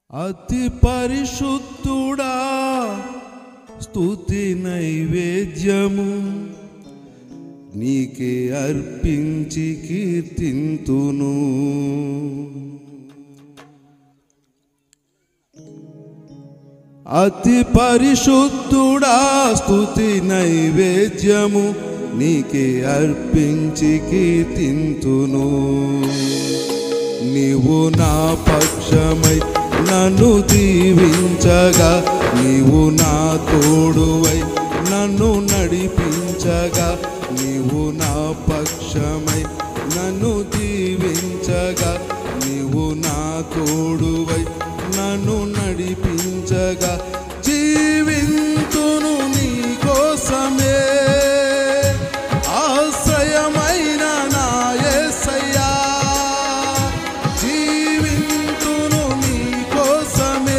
అతి పరిశుద్ధుడా స్తుతి నైవేద్యము నీకే అర్పించి కీర్తింతును. అతి పరిశుద్ధుడా స్తుతి నైవేద్యము నీకే అర్పించి కీర్తింతును. నీవు నా పక్షమై నన్ను దీవించగా, నీవు నా తోడువై నన్ను నడిపించగా, నీవు నా పక్షమై నన్ను దీవించగా, నీవు నా తోడువై నన్ను నడిపించగా, జీవింతును నీ కోసమే ఆశ్రయమైన నా యేసయ్యా. జీవింతును నీ కోసమే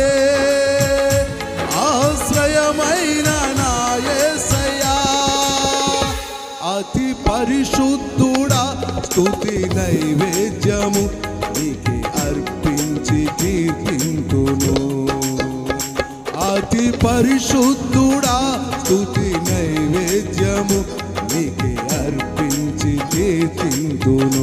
ఆశ్రయమైన నా యేసయ్యా. అతి పరిశుద్ధుడా స్తుతి నైవేద్యము నీకే అర్పించి కీర్తింతును. అతి పరిశుద్ధుడా స్తుతి నైవేద్యము నీకే అర్పించి కీర్తింతును.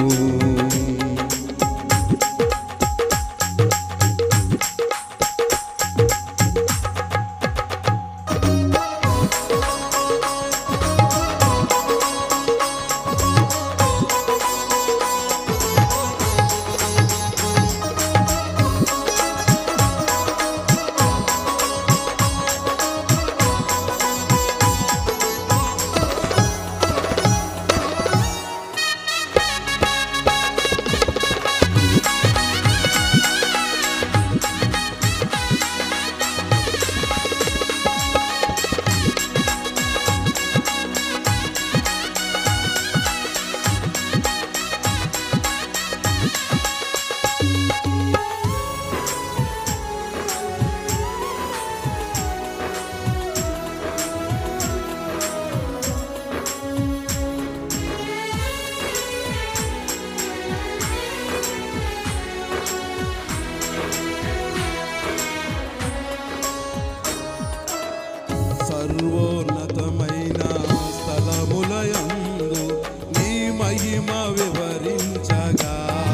సర్వోన్నతమైన స్థలములయందు నీ మహిమ వివరించగా,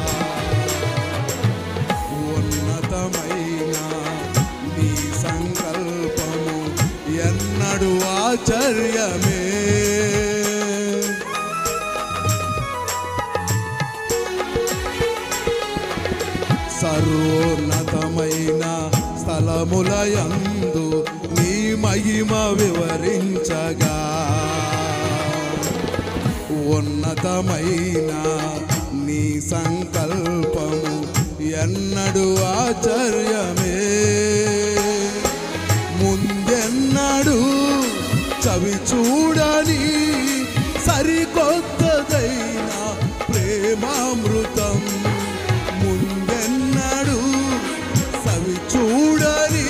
ఉన్నతమైన నీ సంకల్పము ఎన్నడు ఆశ్చర్యమే. సర్వోన్నతమైన స్థలములయందు నీ మహిమ వివరించగా, ఉన్నతమైన నీ సంకల్పము ఎన్నడు ఆశ్చర్యమే. ముందెన్నడు చవి చూడని సరికొత్తదైన ప్రేమామృతం, ముందెన్నడు చవి చూడని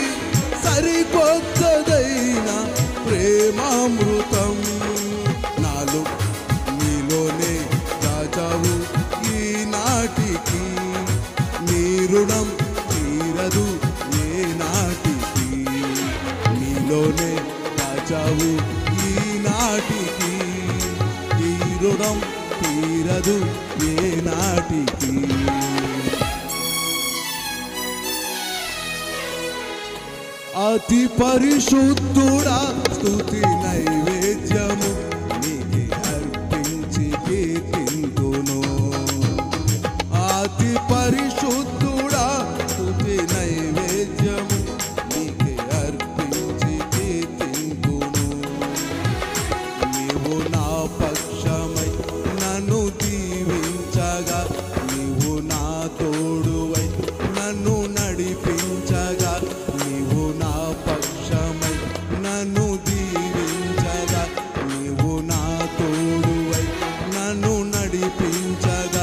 సరికొత్తదైన ప్రేమామృతం నాలో నీలోనే దాచావు ఈనాటికి, నీ రుణం తీరదు ఏ నాటికి. నీలోనే దాచావు ఈనాటికి, ఈ రుణం తీరదు ఏ నాటికి. అతి పరిశుద్ధుడా స్తుతి నైవేద్యము నీకే అర్పించి కీర్తింతును. అతి పరిశుద్ధుడా స్తుతి నైవేద్యము నీకే అర్పించి కీర్తింతును. నీవు నా పక్షమై నన్ను దీవించగా, నీవు నా తోడువై నన్ను నడిపించగా, నీవు నా పక్షమై నన్ను దీవించగా, నీవు నా తోడువై నన్ను నడిపించగా,